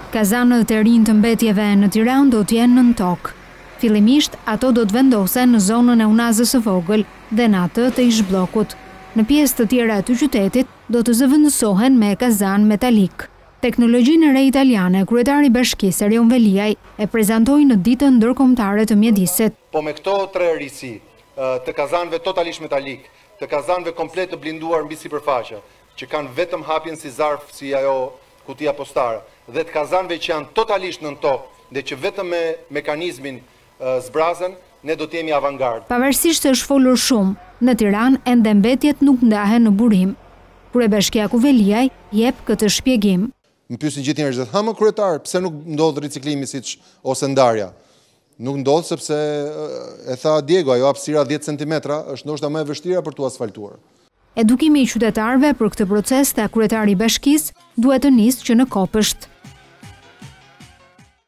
Kazanët e rinj të mbetjeve në Tiranë do t'jenë nën tokë. Fillimisht, ato do të vendosen në zonën e Unazës së vogël dhe në atë të ish-bllokut. Në pjesë të tjera të qytetit do të zëvendësohen me kazan metalik. Teknologjinë e re italiane, kryetari i Bashkisë Erion Veliaj e prezantoi në ditën ndërkombëtare të mjedisit. Po me këto tre risi, të kazanëve totalisht metalik, të kazanëve komplet të blinduar mbi sipërfaqe, që kanë vetëm hapjen si zarf, si ajo kutia postare, dhe të kazanëve që janë totalisht nën tokë dhe që vetëm me mekanizmin zbrazen, ne do t'jemi avangard. Pavarësisht se është folur shumë, në Tiranë ende mbetjet nuk ndahen në burim. Kryebashkiaku Veliaj jep këtë shpjegim. Më pyesin gjithë njerëzit, ha më kryetar, pse nuk ndodh riciklimi ose ndarja? Nuk ndodh sepse e tha Diego, ajo hapësira 10 cm është ndoshta më e vështira për tu asfaltuar. Edukimi i qytetarëve për këtë proces, ta kryetari i bashkisë duhet të nisë që në Kopësht.